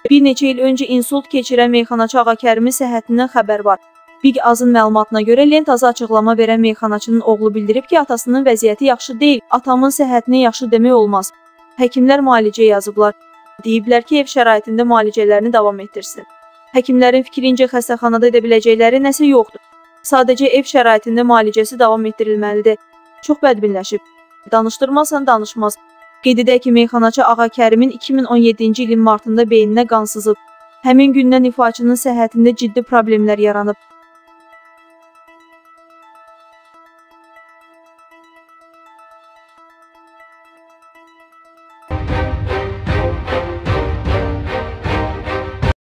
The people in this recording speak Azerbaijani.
Bir neçə il öncə insult keçirən meyxanaçı Ağakərimin səhhətindən xəbər var. Big Azın məlumatına görə Lentazı açıqlama verən meyxanaçının oğlu bildirib ki, atasının vəziyyəti yaxşı deyil, atamın səhhətinə yaxşı demək olmaz. Həkimlər müalicə yazıblar. Deyiblər ki, ev şəraitində müalicələrini davam etdirsin. Həkimlərin fikrincə xəstəxanada edə biləcəkləri nəsə yoxdur. Sadəcə ev şəraitində müalicəsi davam etdirilməlidir. Çox bədbinləşib. Danışdırmazsan danışmaz. Qeyd edək ki, meyxanaçı Ağakərimin 2017-ci ilin martında beyninə qan sızıb. Həmin gündən ifaçının səhhətində ciddi problemlər yaranıb.